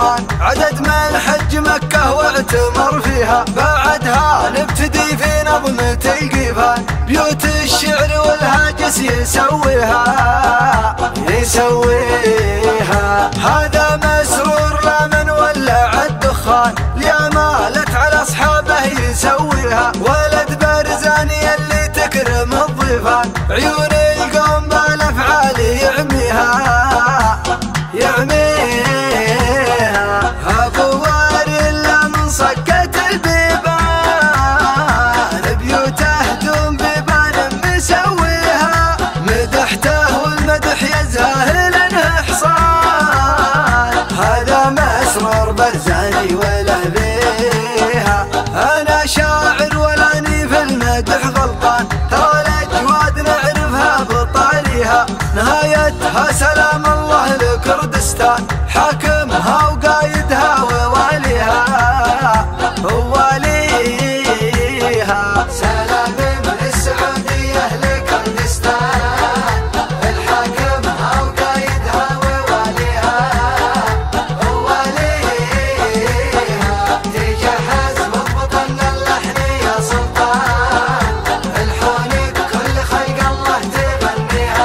الرحمن عدد من حج مكة واعتمر فيها. بعدها نبتدي في نظمة القيفان بيوت الشعر والهاجس يسويها. هذا مسرور لا من ولع الدخان لأمالت على أصحابه يسويها. ولد برزاني اللي تكرم الضيفان عيون القوم بالأفعال يعميها. أبوار إلا من صكة البيبان بيوته دون بيبان مسويها. مدحته والمدح يزهل إحصان هذا مسرور برزاني وله بيها. أنا شاعر ولاني في المدح غلطان ترى الأجواد نعرفها بطاريها. نهايتها سلام الله لكردستان حاكمها وقايدها وواليها. سلام من السعودية لكردستان الحاكمها وقايدها وواليها. تجهز واضبط ان اللحن يا سلطان الحونك كل خلق الله تغنيها.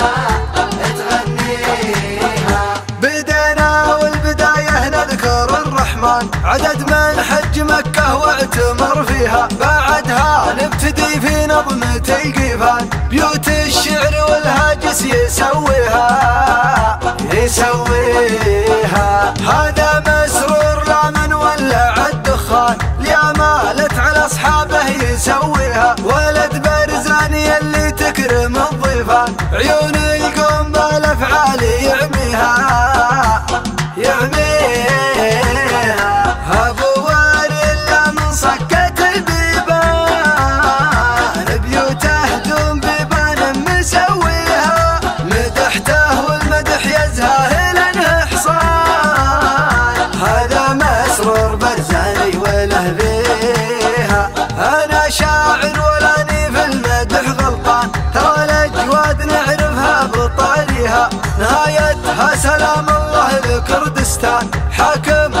بدينا والبداية نذكر الرحمن عدد من حج مكة واعتمر فيها. بعدها نبتدي في نظمة القيفان بيوت الشعر والهاجس يسويها. هذا مسرور لا من ولع الدخان لأمالت على أصحابه يسويها. ولد برزاني اللي تكرم الضيفان عيون القوم بالأفعال يعميها. أبوار إلا من صكة البيبان بيوته دون بيبان مسويها. مدحته والمدح يزهل إحصان هذا مسرور برزاني وله بيها. أنا شاعر ولاني في المدح غلطان ترى الأجواد نعرفها بطاريها. نهايتها سلام الله لكردستان حاكم